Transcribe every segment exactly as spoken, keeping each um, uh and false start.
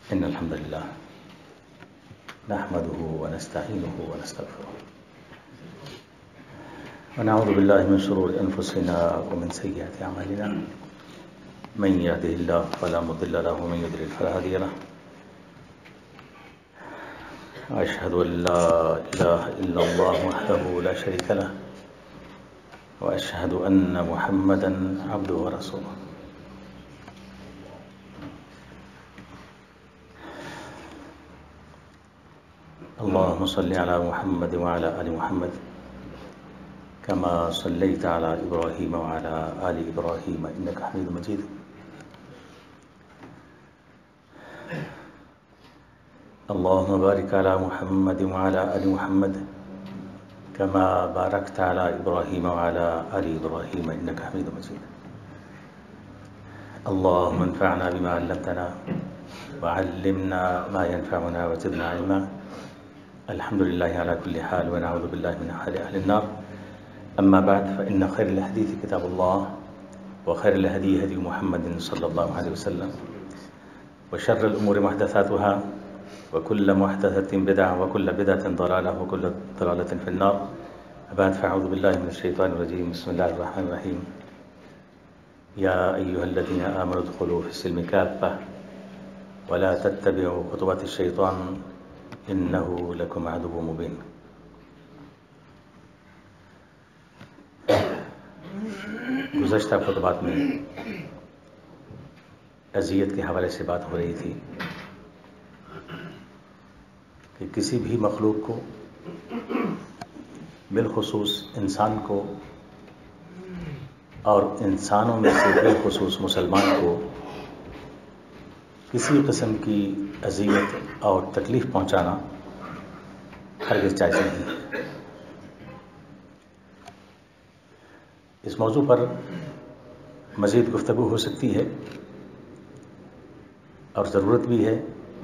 إن الحمد لله نحمده ونستعينه ونستغفره ونعوذ بالله من شرور أنفسنا ومن سيئات أعمالنا من يهده الله فلا مضل له ومن يضلل فلا هادي له وأشهد أن لا إله إلا الله وحده لا شريك له وأشهد أن محمدا عبده ورسوله. اللهم صل على محمد وعلى آل محمد كما صليت على إبراهيم وعلى آل إبراهيم إنك حميد مجيد. اللهم بارك على محمد وعلى آل محمد كما باركت على إبراهيم وعلى آل إبراهيم إنك حميد مجيد. اللهم انفعنا بما علمتنا وعلمنا ما ينفعنا وزدنا علما. الحمد لله على كل حال ونعوذ بالله من حال أهل النار. أما بعد فإن خير الحديث كتاب الله وخير الهدي هدي محمد صلى الله عليه وسلم وشر الأمور محدثاتها وكل محدثة بدعة وكل بدعة ضلالة وكل ضلالة في النار. بعد فأعوذ بالله من الشيطان الرجيم. بسم الله الرحمن الرحيم. يا أيها الذين آمنوا ادخلوا في السلم كافة ولا تتبعوا خطوات الشيطان إنه لكم عدو مبين. گزشتہ خطبات میں اذیت کے حوالے سے بات ہو رہی تھی کہ کسی بھی مخلوق کو بالخصوص انسان کو اور انسانوں میں سے بالخصوص مسلمان کو کسی قسم کی اذیت اور تکلیف پہنچانا ہرگز جائز نہیں ہے. اس موضوع پر مزید گفتگو ہو سکتی ہے اور ضرورت بھی ہے،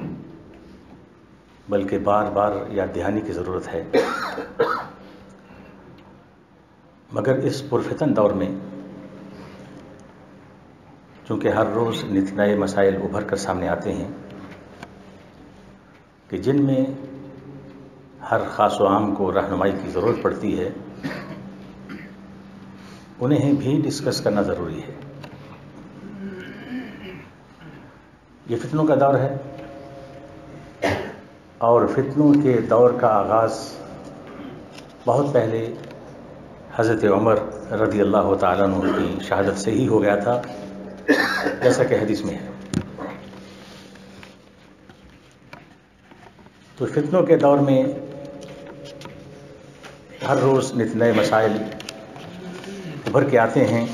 بلکہ بار بار یاد دہانی کی ضرورت ہے. مگر اس پرفتن دور میں چونکہ ہر روز نت نئے مسائل ابھر کر سامنے آتے ہیں کہ جن میں ہر خاص و عام کو رہنمائی کی ضرورت پڑتی ہے، انہیں بھی ڈسکس کرنا ضروری ہے. یہ فتنوں کا دور ہے اور فتنوں کے دور کا آغاز بہت پہلے حضرت عمر رضی اللہ تعالیٰ عنہ کی شہادت سے ہی ہو گیا تھا، جیسا کہ حدیث میں ہے. تو فتنوں کے دور میں ہر روز نت نئے مسائل ابھر کے آتے ہیں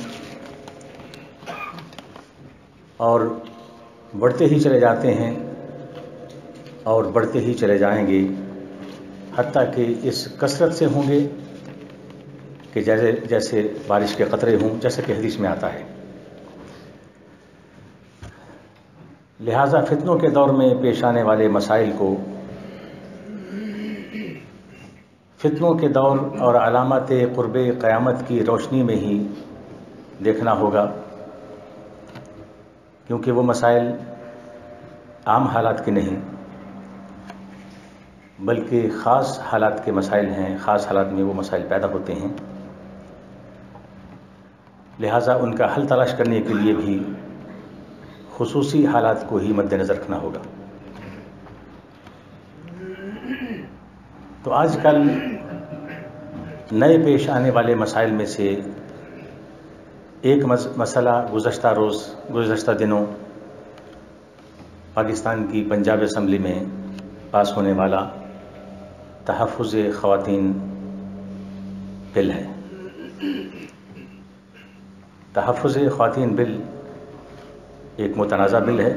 اور بڑھتے ہی چلے جاتے ہیں اور بڑھتے ہی چلے جائیں گے، حتیٰ کہ اس کثرت سے ہوں گے کہ جیسے جیسے بارش کے قطرے ہوں، جیسا کہ حدیث میں آتا ہے. لہٰذا فتنوں کے دور میں پیش آنے والے مسائل کو فتنوں کے دور اور علامات قرب قیامت کی روشنی میں ہی دیکھنا ہوگا، کیونکہ وہ مسائل عام حالات کے نہیں بلکہ خاص حالات کے مسائل ہیں. خاص حالات میں وہ مسائل پیدا ہوتے ہیں، لہٰذا ان کا حل تلاش کرنے کے لیے بھی خصوصی حالات کو ہی مد نظر رکھنا ہوگا. تو آج کل نئے پیش آنے والے مسائل میں سے ایک مسئلہ گزشتہ روز گزشتہ دنوں پاکستان کی پنجاب اسمبلی میں پاس ہونے والا تحفظ خواتین بل ہے. تحفظ خواتین بل ایک متنازع بل ہے.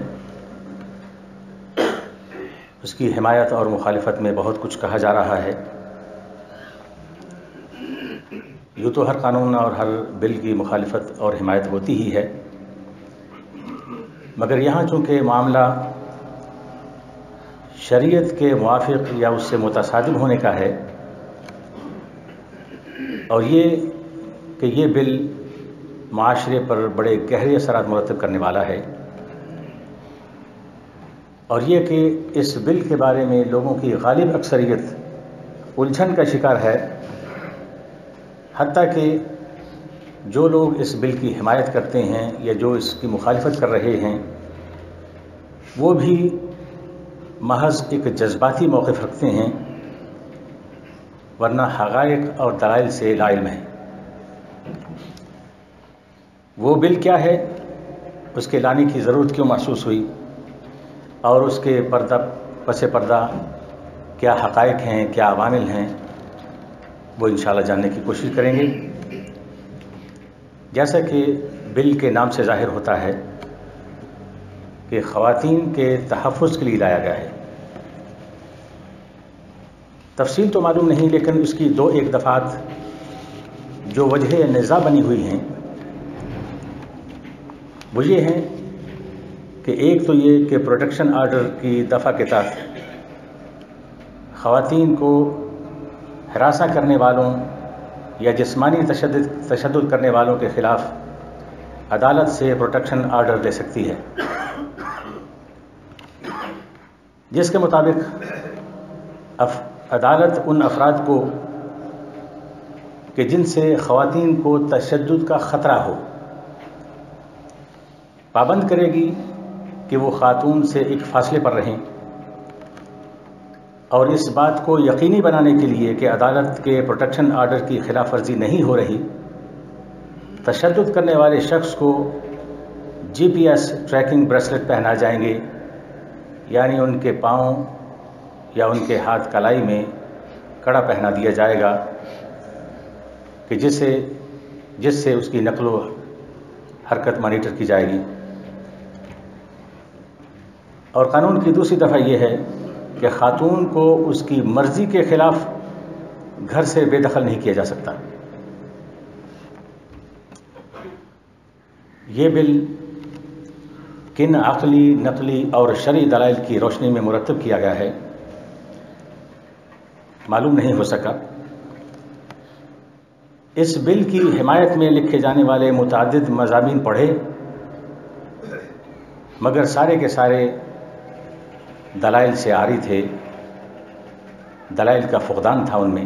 اس کی حمایت اور مخالفت میں بہت کچھ کہا جا رہا ہے. یوں تو ہر قانون اور ہر بل کی مخالفت اور حمایت ہوتی ہی ہے، مگر یہاں چونکہ معاملہ شریعت کے موافق یا اس سے متصادم ہونے کا ہے، اور یہ کہ یہ بل معاشرے پر بڑے گہرے اثرات مرتب کرنے والا ہے اور یہ کہ اس بل کے بارے میں لوگوں کی غالب اکثریت الجھن کا شکار ہے، حتیٰ کہ جو لوگ اس بل کی حمایت کرتے ہیں یا جو اس کی مخالفت کر رہے ہیں وہ بھی محض ایک جذباتی موقف رکھتے ہیں، ورنہ حقائق اور دلائل سے لا علم ہے۔ وہ بل کیا ہے، اس کے لانے کی ضرورت کیوں محسوس ہوئی، اور اس کے پردہ پس پردہ کیا حقائق ہیں، کیا عوامل ہیں، وہ انشاءاللہ جاننے کی کوشش کریں گے۔ جیسا کہ بل کے نام سے ظاہر ہوتا ہے کہ خواتین کے تحفظ کے لیے لایا گیا ہے۔ تفصیل تو معلوم نہیں، لیکن اس کی دو ایک دفعات جو وجہ نزاع بنی ہوئی ہیں وہ یہ ہیں کہ ایک تو یہ کہ پروٹیکشن آرڈر کی دفعہ کے تحت خواتین کو ہراساں کرنے والوں یا جسمانی تشدد تشدد کرنے والوں کے خلاف عدالت سے پروٹیکشن آرڈر لے سکتی ہے، جس کے مطابق اف عدالت ان افراد کو کہ جن سے خواتین کو تشدد کا خطرہ ہو پابند کرے گی کہ وہ خاتون سے ایک فاصلے پر رہیں، اور اس بات کو یقینی بنانے کے لیے کہ عدالت کے پروٹیکشن آرڈر کی خلاف ورزی نہیں ہو رہی، تشدد کرنے والے شخص کو G P S tracking bracelet پہنا جائیں گے، یعنی ان کے پاؤں یا ان کے ہاتھ کلائی میں کڑا پہنا دیا جائے گا کہ جس سے جس سے اس کی نقل و حرکت مانیٹر کی جائے گی۔ اور قانون کی دوسری دفعہ یہ ہے کہ خاتون کو اس کی مرضی کے خلاف گھر سے بے دخل نہیں کیا جا سکتا۔ یہ بل کن عقلی، نقلی اور شرعی دلائل کی روشنی میں مرتب کیا گیا ہے معلوم نہیں ہو سکا۔ اس بل کی حمایت میں لکھے جانے والے متعدد مضامین پڑھے، مگر سارے کے سارے دلائل سے عاری تھے، دلائل کا فقدان تھا ان میں۔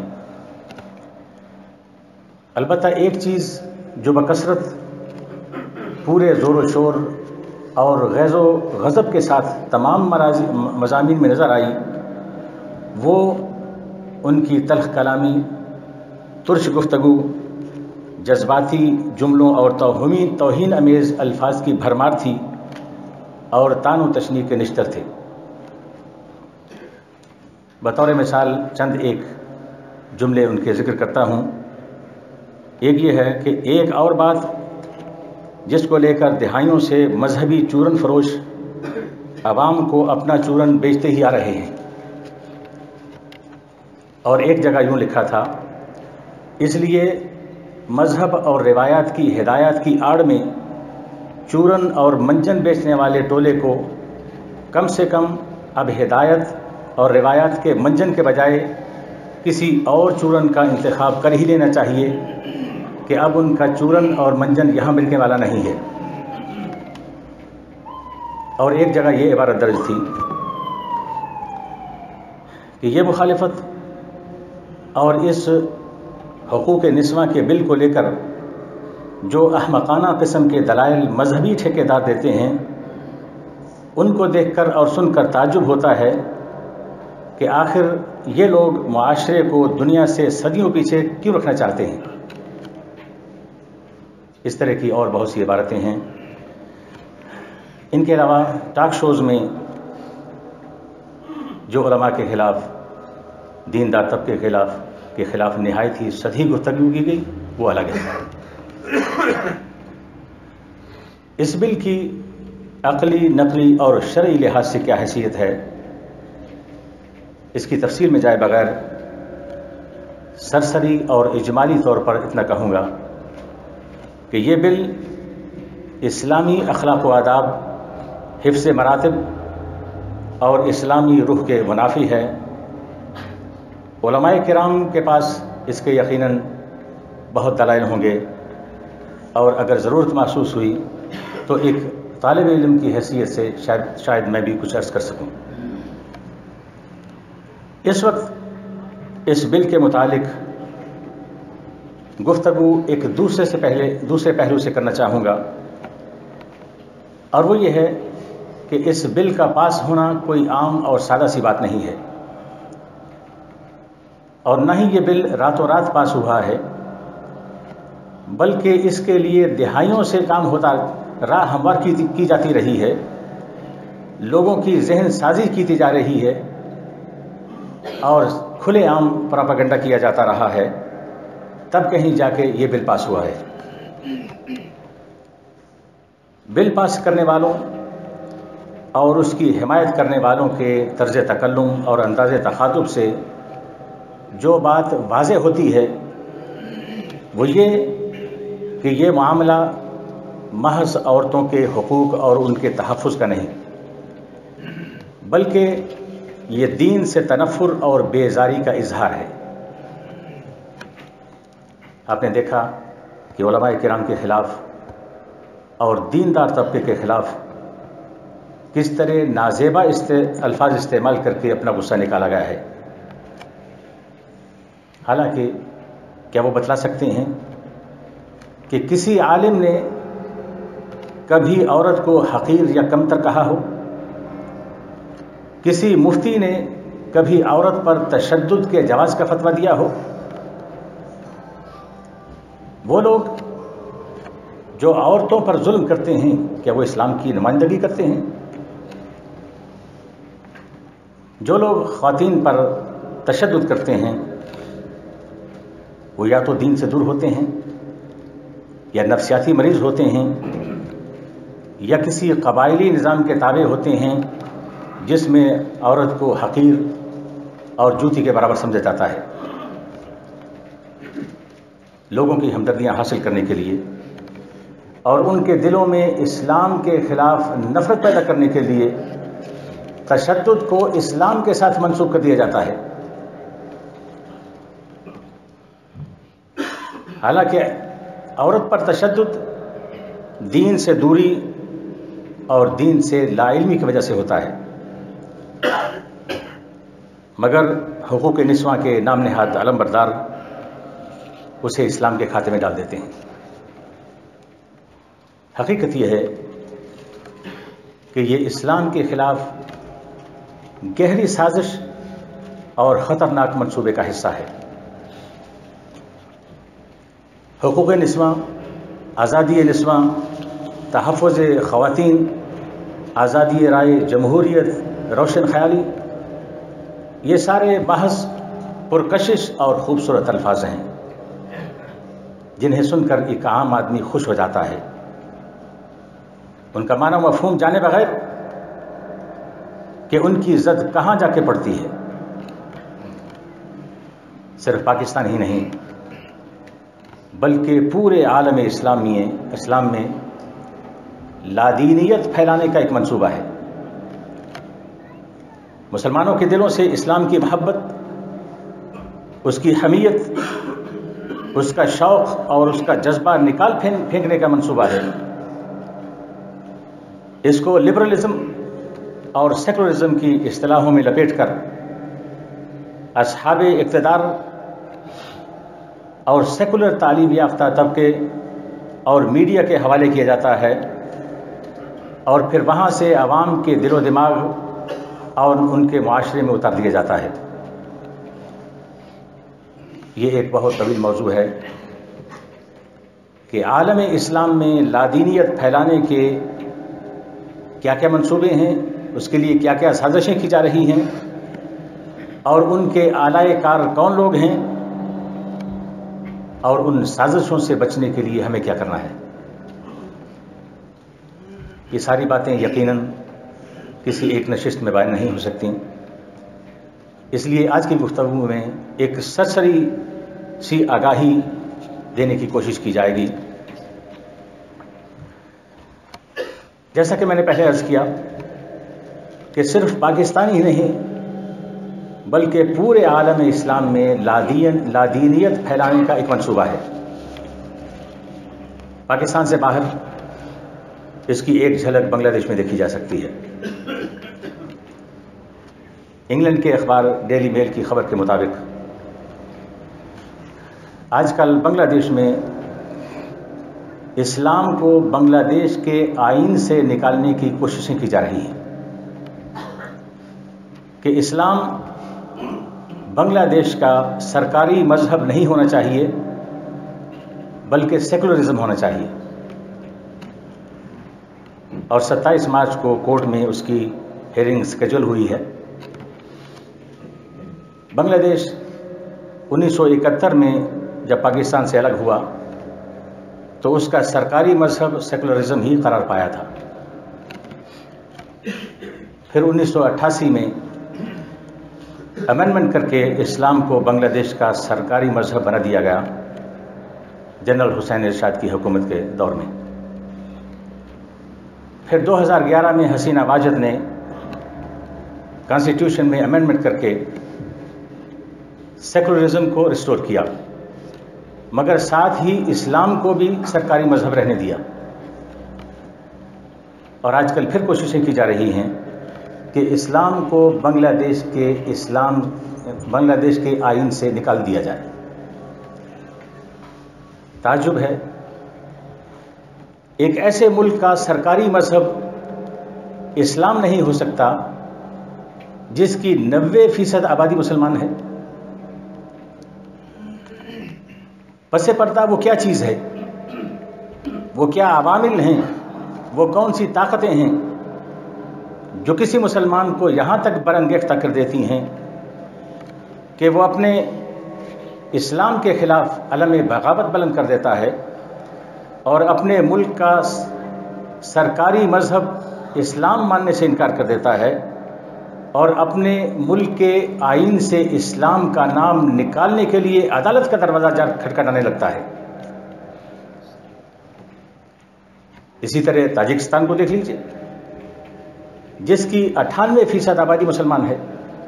البتہ ایک چیز جو بکثرت پورے زور و شور اور غیظ و غضب کے ساتھ تمام مضامین میں نظر آئی، وہ ان کی تلخ کلامی، ترش گفتگو، جذباتی جملوں اور توہمی توہین امیز الفاظ کی بھرمار تھی اور تان و تشنیع کے نشتر تھے۔ بطور مثال چند ایک جملے ان کے ذکر کرتا ہوں۔ ایک یہ ہے کہ ایک اور بات جس کو لے کر دہائیوں سے مذہبی چورن فروش عوام کو اپنا چورن بیچتے ہی آ رہے ہیں، اور ایک جگہ یوں لکھا تھا، اس لیے مذہب اور روایات کی ہدایات کی آڑ میں چورن اور منجن بیچنے والے ٹولے کو کم سے کم اب ہدایت اور روایات کے منجن کے بجائے کسی اور چورن کا انتخاب کر ہی لینا چاہیے کہ اب ان کا چورن اور منجن یہاں ملنے والا نہیں ہے۔ اور ایک جگہ یہ عبارت درج تھی کہ یہ مخالفت اور اس حقوق نسواں کے بل کو لے کر جو احمقانہ قسم کے دلائل مذہبی ٹھیکیدار دیتے ہیں، ان کو دیکھ کر اور سن کر تعجب ہوتا ہے کہ آخر یہ لوگ معاشرے کو دنیا سے صدیوں پیچھے کیوں رکھنا چاہتے ہیں۔ اس طرح کی اور بہت سی عبارتیں ہیں۔ ان کے علاوہ ٹاک شوز میں جو علماء کے خلاف، دیندار طبقے کے خلاف کے خلاف نہایت ہی سطحی گفتگو کی گئی، وہ الگ ہے۔ اس بل کی عقلی، نقلی اور شرعی لحاظ سے کیا حیثیت ہے، اس کی تفصیل میں جائے بغیر سرسری اور اجمالی طور پر اتنا کہوں گا کہ یہ بل اسلامی اخلاق و آداب، حفظ مراتب اور اسلامی روح کے منافی ہے۔ علماء کرام کے پاس اس کے یقیناً بہت دلائل ہوں گے، اور اگر ضرورت محسوس ہوئی تو ایک طالب علم کی حیثیت سے شاید شاید میں بھی کچھ عرض کر سکوں۔ اس وقت اس بل کے متعلق گفتگو ایک دوسرے سے پہلے دوسرے پہلو سے کرنا چاہوں گا، اور وہ یہ ہے کہ اس بل کا پاس ہونا کوئی عام اور سادہ سی بات نہیں ہے، اور نہ ہی یہ بل راتوں رات پاس ہوا ہے، بلکہ اس کے لیے دہائیوں سے کام ہوتا راہ ہموار کی, کی جاتی رہی ہے، لوگوں کی ذہن سازی کی جا رہی ہے، اور کھلے عام پراپاگنڈا کیا جاتا رہا ہے، تب کہیں جا کے یہ بل پاس ہوا ہے۔ بل پاس کرنے والوں اور اس کی حمایت کرنے والوں کے طرز تکلم اور انداز تخاطب سے جو بات واضح ہوتی ہے وہ یہ کہ یہ معاملہ محض عورتوں کے حقوق اور ان کے تحفظ کا نہیں، بلکہ یہ دین سے تنفر اور بیزاری کا اظہار ہے۔ آپ نے دیکھا کہ علماء کرام کے خلاف اور دیندار طبقے کے خلاف کس طرح نازیبا الفاظ استعمال کر کے اپنا غصہ نکالا گیا ہے۔ حالانکہ کیا وہ بتلا سکتے ہیں کہ کسی عالم نے کبھی عورت کو حقیر یا کمتر کہا ہو؟ کسی مفتی نے کبھی عورت پر تشدد کے جواز کا فتویٰ دیا ہو؟ وہ لوگ جو عورتوں پر ظلم کرتے ہیں کیا وہ اسلام کی نمائندگی کرتے ہیں؟ جو لوگ خواتین پر تشدد کرتے ہیں وہ یا تو دین سے دور ہوتے ہیں، یا نفسیاتی مریض ہوتے ہیں، یا کسی قبائلی نظام کے تابع ہوتے ہیں جس میں عورت کو حقیر اور جوتی کے برابر سمجھا جاتا ہے۔ لوگوں کی ہمدردیاں حاصل کرنے کے لیے اور ان کے دلوں میں اسلام کے خلاف نفرت پیدا کرنے کے لیے تشدد کو اسلام کے ساتھ منسوب کر دیا جاتا ہے۔ حالانکہ عورت پر تشدد دین سے دوری اور دین سے لا علمی کی وجہ سے ہوتا ہے، مگر حقوق نسواں کے نام نہاد علم بردار اسے اسلام کے کھاتے میں ڈال دیتے ہیں۔ حقیقت یہ ہے کہ یہ اسلام کے خلاف گہری سازش اور خطرناک منصوبے کا حصہ ہے۔ حقوق نسواں، آزادی نسواں، تحفظ خواتین، آزادی رائے، جمہوریت، روشن خیالی، یہ سارے محض پرکشش اور خوبصورت الفاظ ہیں جنہیں سن کر ایک عام آدمی خوش ہو جاتا ہے، ان کا معنی و مفہوم جانے بغیر کہ ان کی زد کہاں جا کے پڑتی ہے۔ صرف پاکستان ہی نہیں بلکہ پورے عالم اسلامی اسلام میں لادینیت پھیلانے کا ایک منصوبہ ہے۔ مسلمانوں کے دلوں سے اسلام کی محبت، اس کی حمیت، اس کا شوق اور اس کا جذبہ نکال پھینکنے کا منصوبہ ہے۔ اس کو لبرلزم اور سیکولرزم کی اصطلاحوں میں لپیٹ کر اصحاب اقتدار اور سیکولر تعلیم یافتہ طبقے اور میڈیا کے حوالے کیا جاتا ہے، اور پھر وہاں سے عوام کے دل و دماغ اور ان کے معاشرے میں اتار دیا جاتا ہے۔ یہ ایک بہت طویل موضوع ہے کہ عالم اسلام میں لادینیت پھیلانے کے کیا کیا منصوبے ہیں، اس کے لیے کیا کیا سازشیں کی جا رہی ہیں، اور ان کے آلائے کار کون لوگ ہیں، اور ان سازشوں سے بچنے کے لیے ہمیں کیا کرنا ہے۔ یہ ساری باتیں یقیناً کسی ایک نشست میں بیان نہیں ہو سکتی، اس لیے آج کی گفتگو میں ایک سرسری سی آگاہی دینے کی کوشش کی جائے گی۔ جیسا کہ میں نے پہلے عرض کیا کہ صرف پاکستان ہی نہیں بلکہ پورے عالم اسلام میں لادین لادینیت پھیلانے کا ایک منصوبہ ہے۔ پاکستان سے باہر اس کی ایک جھلک بنگلہ دیش میں دیکھی جا سکتی ہے۔ انگلینڈ کے اخبار ڈیلی میل کی خبر کے مطابق آج کل بنگلہ دیش میں اسلام کو بنگلہ دیش کے آئین سے نکالنے کی کوششیں کی جا رہی ہیں کہ اسلام بنگلہ دیش کا سرکاری مذہب نہیں ہونا چاہیے بلکہ سیکولرزم ہونا چاہیے، اور ستائیس مارچ کو کورٹ میں اس کی ہیئرنگ اسکیجول ہوئی ہے۔ بنگلہ دیش انیس سو اکہتر میں جب پاکستان سے الگ ہوا تو اس کا سرکاری مذہب سیکولرزم ہی قرار پایا تھا۔ پھر انیس سو اٹھاسی میں امینڈمنٹ کر کے اسلام کو بنگلہ دیش کا سرکاری مذہب بنا دیا گیا جنرل حسین ارشاد کی حکومت کے دور میں۔ پھر دو ہزار گیارہ میں حسینہ واجد نے کانسٹیٹیوشن میں امینڈمنٹ کر کے سیکولرزم کو ریسٹور کیا، مگر ساتھ ہی اسلام کو بھی سرکاری مذہب رہنے دیا، اور آج کل پھر کوششیں کی جا رہی ہیں کہ اسلام کو بنگلہ دیش کے اسلام بنگلہ دیش کے آئین سے نکال دیا جائے۔ تعجب ہے، ایک ایسے ملک کا سرکاری مذہب اسلام نہیں ہو سکتا جس کی نوے فیصد آبادی مسلمان ہے۔ پس پردہ وہ کیا چیز ہے، وہ کیا عوامل ہیں، وہ کون سی طاقتیں ہیں جو کسی مسلمان کو یہاں تک برانگیختہ کر دیتی ہیں کہ وہ اپنے اسلام کے خلاف علم بغاوت بلند کر دیتا ہے اور اپنے ملک کا سرکاری مذہب اسلام ماننے سے انکار کر دیتا ہے اور اپنے ملک کے آئین سے اسلام کا نام نکالنے کے لیے عدالت کا دروازہ جا کھٹکھٹانے لگتا ہے۔ اسی طرح تاجکستان کو دیکھ لیجئے، جس کی اٹھانوے فیصد آبادی مسلمان ہے،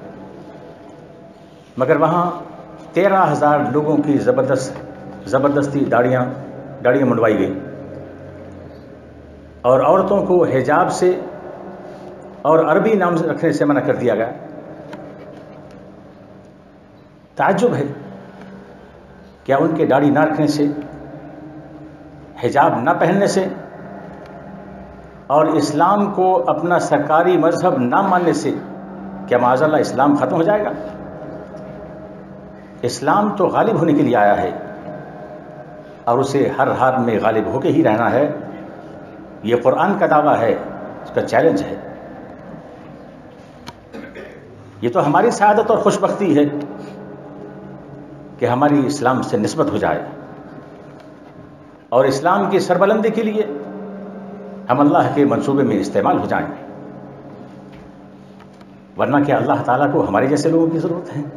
مگر وہاں تیرہ ہزار لوگوں کی زبردست زبردستی داڑیاں داڑیاں منڈوائی گئی اور عورتوں کو حجاب سے اور عربی نام رکھنے سے منع کر دیا گیا۔ تعجب ہے، کیا ان کے داڑھی نہ رکھنے سے، حجاب نہ پہننے سے اور اسلام کو اپنا سرکاری مذہب نہ ماننے سے کیا معاذ اللہ اسلام ختم ہو جائے گا؟ اسلام تو غالب ہونے کے لیے آیا ہے اور اسے ہر حال میں غالب ہو کے ہی رہنا ہے۔ یہ قرآن کا دعویٰ ہے، اس کا چیلنج ہے۔ یہ تو ہماری سعادت اور خوش بختی ہے کہ ہماری اسلام سے نسبت ہو جائے اور اسلام کی سربلندی کے لیے ہم اللہ کے منصوبے میں استعمال ہو جائیں، ورنہ کیا اللہ تعالیٰ کو ہمارے جیسے لوگوں کی ضرورت ہے؟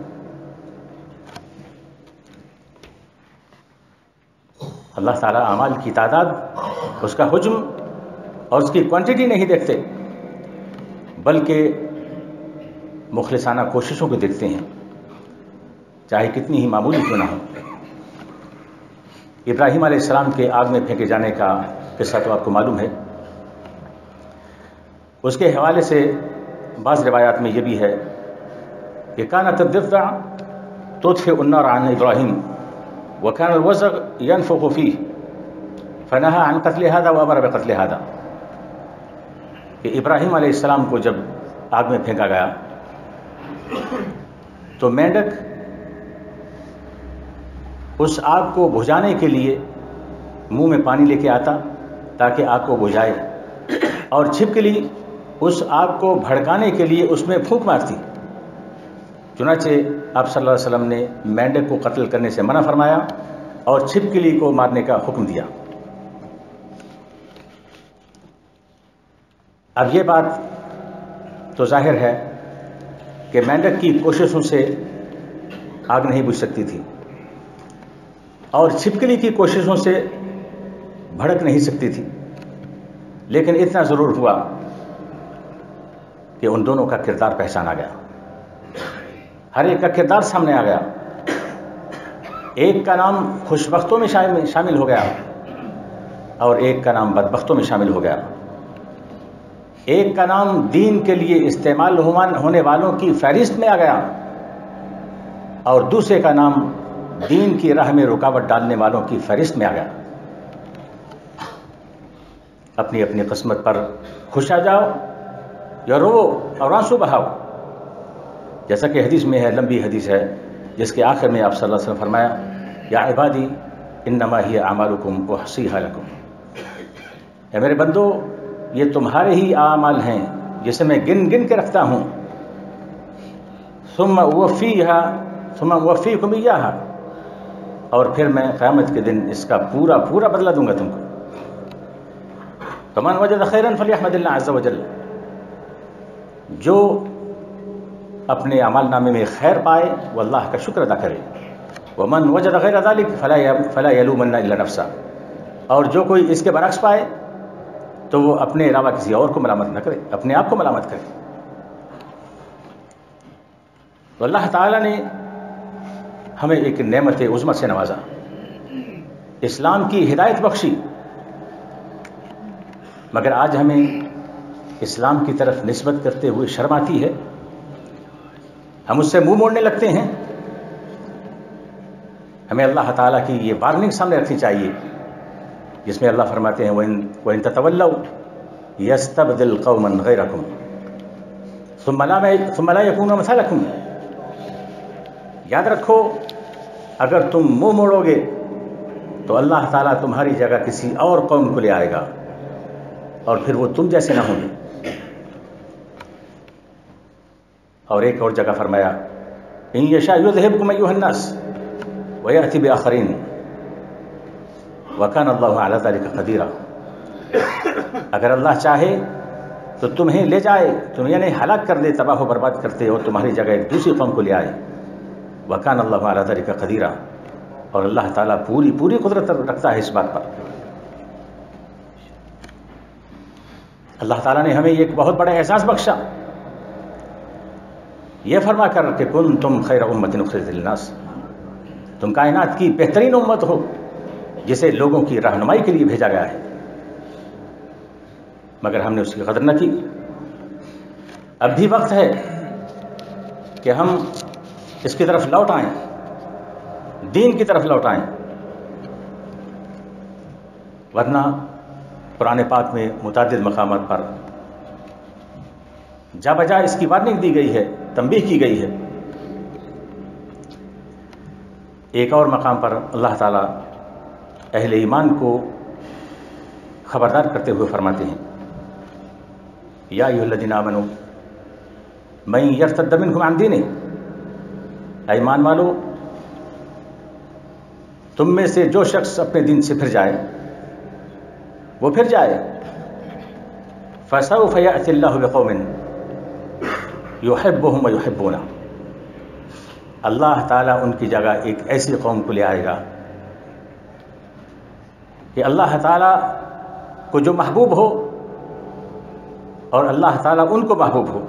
اللہ تعالیٰ اعمال کی تعداد، اس کا حجم اور اس کی کوانٹٹی نہیں دیکھتے، بلکہ مخلصانہ کوششوں کو دیکھتے ہیں، چاہے کتنی ہی معمولی کیوں نہ ہو۔ ابراہیم علیہ السلام کے آگ میں پھینکے جانے کا قصہ تو آپ کو معلوم ہے۔ اس کے حوالے سے بعض روایات میں یہ بھی ہے کہ كانت الضفدع تطفئ النار عن ابراہیم وكان الوزغ ينفخ فيه فنهى عن قتل هذا وامر بقتل هذا، کہ ابراہیم علیہ السلام کو جب آگ میں پھینکا گیا تو مینڈک اس آگ کو بجھانے کے لیے منہ میں پانی لے کے آتا تاکہ آگ کو بجھائے، اور چھپکلی اس آگ کو بھڑکانے کے لیے اس میں پھونک مارتی۔ چنانچہ آپ صلی اللہ علیہ وسلم نے مینڈک کو قتل کرنے سے منع فرمایا اور چھپکلی کو مارنے کا حکم دیا۔ اب یہ بات تو ظاہر ہے کہ مینڈک کی کوششوں سے آگ نہیں بجھ سکتی تھی اور چھپکلی کی کوششوں سے بھڑک نہیں سکتی تھی، لیکن اتنا ضرور ہوا کہ ان دونوں کا کردار پہچانا گیا، ہر ایک کا کردار سامنے آ گیا۔ ایک کا نام خوش بختوں میں شامل ہو گیا اور ایک کا نام بدبختوں میں شامل ہو گیا۔ ایک کا نام دین کے لیے استعمال ہونے والوں کی فہرست میں آ گیا اور دوسرے کا نام دین کی راہ میں رکاوٹ ڈالنے والوں کی فہرست میں آ گیا. اپنی اپنی قسمت پر خوش آ جاؤ یا رو اور آنسو بہاؤ. جیسا کہ حدیث میں ہے، لمبی حدیث ہے، جس کے آخر میں آپ صلی اللہ علیہ وسلم فرمایا یا عبادی انما ہی اعمالکم احصیھا لکم. اے میرے بندو، یہ تمہارے ہی اعمال ہیں جسے میں گن گن کے رکھتا ہوں. ثم اوفیھا ثم اوفیکم ایھا، اور پھر میں قیامت کے دن اس کا پورا پورا بدلہ دوں گا تم کو. فمن وجد خیرا فلیحمد اللہ عز وجل، جو اپنے اعمال نامے میں خیر پائے وہ اللہ کا شکر ادا کرے. ومن وجد غیر ذلک فلا فلا یلومن الا نفسہ، اور جو کوئی اس کے برعکس پائے تو وہ اپنے علاوہ کسی اور کو ملامت نہ کرے، اپنے آپ کو ملامت کرے. تو اللہ تعالیٰ نے ہمیں ایک نعمت عظمت سے نوازا، اسلام کی ہدایت بخشی، مگر آج ہمیں اسلام کی طرف نسبت کرتے ہوئے شرم آتی ہے. ہم اس سے منہ موڑنے لگتے ہیں. ہمیں اللہ تعالیٰ کی یہ وارننگ سامنے رکھنی چاہیے جس میں اللہ فرماتے ہیں وَإِن وَإِن تَتَوَلَّوْا يَسْتَبْدِلْ قَوْمًا غَيْرَكُمْ ثُمَّ لَا ثُمَّ لَا يَكُونُوا أَمْثَالَكُمْ. یاد رکھو، اگر تم منہ موڑو گے تو اللہ تعالیٰ تمہاری جگہ کسی اور قوم کو لے آئے گا اور پھر وہ تم جیسے نہ ہوں گے. اور ایک اور جگہ فرمایا ان یشاء یذھبکم ایھا الناس ویأتی بآخرین وکان اللہ علی ذلک قدیرا. اگر اللہ چاہے تو تمہیں لے جائے، تمہیں یعنی ہلاک کر دے، تباہ و برباد کرتے اور تمہاری جگہ ایک دوسری قوم کو لے آئے. وکان اللہ علی ذلک قدیرا، اور اللہ تعالیٰ پوری پوری قدرت رکھتا ہے اس بات پر. اللہ تعالیٰ نے ہمیں ایک بہت بڑا احساس بخشا، یہ فرما کر کہ کنتم خیر امۃ اخرجت للناس، تم کائنات کی بہترین امت ہو جسے لوگوں کی رہنمائی کے لیے بھیجا گیا ہے. مگر ہم نے اس کی قدر نہ کی. اب بھی وقت ہے کہ ہم اس کی طرف لوٹ آئیں، دین کی طرف لوٹ آئیں، ورنہ قرآن پاک میں متعدد مقامات پر جا بجا اس کی وارننگ دی گئی ہے، تنبیہ کی گئی ہے. ایک اور مقام پر اللہ تعالیٰ اہل ایمان کو خبردار کرتے ہوئے فرماتے ہیں یا ایھا الذین آمنوا من یرتد منکم عن دینہ، اے ایمان والو، تم میں سے جو شخص اپنے دین سے پھر جائے وہ پھر جائے. فسوف یأتی اللہ بقوم یحبهم ویحبونہ، اللہ تعالیٰ ان کی جگہ ایک ایسی قوم کو لے آئے گا کہ اللہ تعالیٰ کو جو محبوب ہو اور اللہ تعالیٰ ان کو محبوب ہو.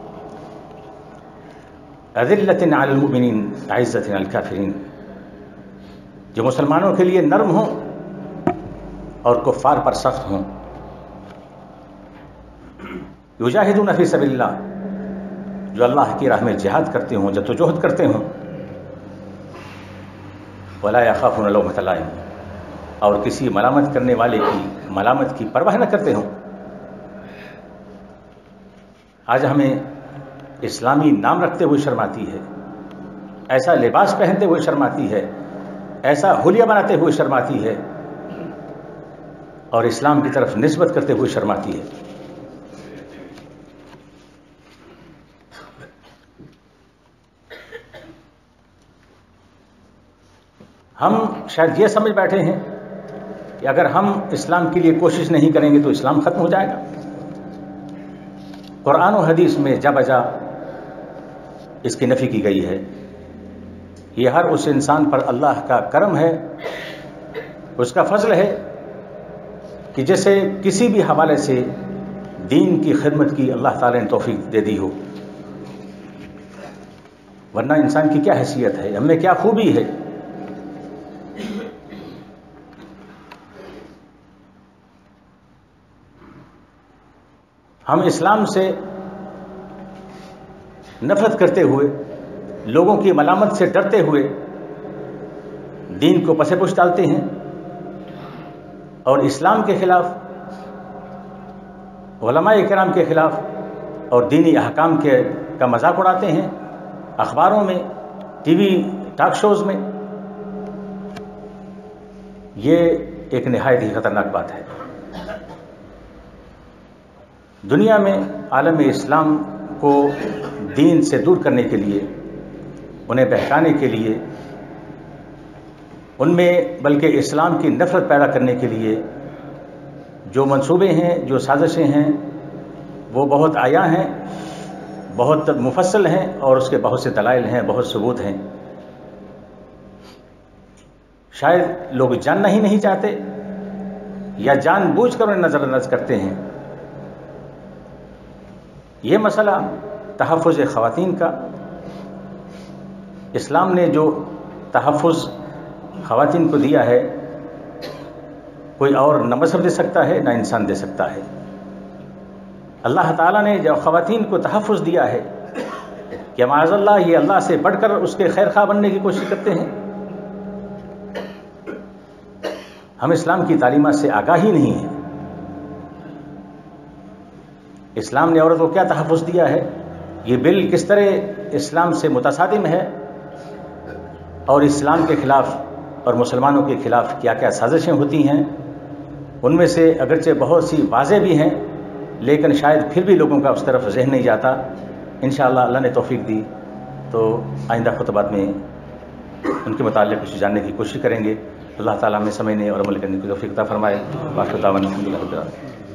اذلۃ علی المؤمنین عزۃ علی الکافرین، جو مسلمانوں کے لیے نرم ہوں اور کفار پر سخت ہوں. یجاہدون فی سبیل اللہ، جو اللہ کی راہ میں جہاد کرتے ہوں، جدوجہد کرتے ہوں. ولا یخافون لومۃ لائم، اور کسی ملامت کرنے والے کی ملامت کی پرواہ نہ کرتے ہوں. آج ہمیں اسلامی نام رکھتے ہوئے شرم آتی ہے، ایسا لباس پہنتے ہوئے شرم آتی ہے، ایسا حلیہ بناتے ہوئے شرم آتی ہے، اور اسلام کی طرف نسبت کرتے ہوئے شرم آتی ہے. ہم شاید یہ سمجھ بیٹھے ہیں کہ اگر ہم اسلام کے لیے کوشش نہیں کریں گے تو اسلام ختم ہو جائے گا. قرآن و حدیث میں جا بجا اس کی نفی کی گئی ہے. یہ ہر اس انسان پر اللہ کا کرم ہے، اس کا فضل ہے کہ جیسے کسی بھی حوالے سے دین کی خدمت کی اللہ تعالی نے توفیق دے دی ہو. ورنہ انسان کی کیا حیثیت ہے، ہم میں کیا خوبی ہے. ہم اسلام سے نفرت کرتے ہوئے، لوگوں کی ملامت سے ڈرتے ہوئے دین کو پس پش ڈالتے ہیں اور اسلام کے خلاف، علماء کرام کے خلاف اور دینی احکام کے کا مذاق اڑاتے ہیں، اخباروں میں، ٹی وی ٹاک شوز میں. یہ ایک نہایت ہی خطرناک بات ہے. دنیا میں عالم اسلام کو دین سے دور کرنے کے لیے، انہیں بہکانے کے لیے، ان میں بلکہ اسلام کی نفرت پیدا کرنے کے لیے جو منصوبے ہیں، جو سازشیں ہیں، وہ بہت عیاں ہیں، بہت مفصل ہیں اور اس کے بہت سے دلائل ہیں، بہت ثبوت ہیں. شاید لوگ جاننا ہی نہیں چاہتے یا جان بوجھ کر انہیں نظر انداز کرتے ہیں. یہ مسئلہ تحفظ خواتین کا، اسلام نے جو تحفظ خواتین کو دیا ہے کوئی اور نہ مذہب دے سکتا ہے نہ انسان دے سکتا ہے. اللہ تعالیٰ نے جو خواتین کو تحفظ دیا ہے کہ معاذ اللہ یہ اللہ سے بڑھ کر اس کے خیر خواہ بننے کی کوشش کرتے ہیں. ہم اسلام کی تعلیمات سے آگاہ ہی نہیں ہیں. اسلام نے عورت کو کیا تحفظ دیا ہے، یہ بل کس طرح اسلام سے متصادم ہے اور اسلام کے خلاف اور مسلمانوں کے خلاف کیا کیا سازشیں ہوتی ہیں، ان میں سے اگرچہ بہت سی واضح بھی ہیں لیکن شاید پھر بھی لوگوں کا اس طرف ذہن نہیں جاتا. انشاءاللہ اللہ نے توفیق دی تو آئندہ خطبات میں ان کے متعلق کچھ جاننے کی کوشش کریں گے. اللہ تعالیٰ ہمیں سمجھنے اور عمل کرنے کی توفیق عطا فرمائے. باقی دعوانا الحمدللہ رب العالمین.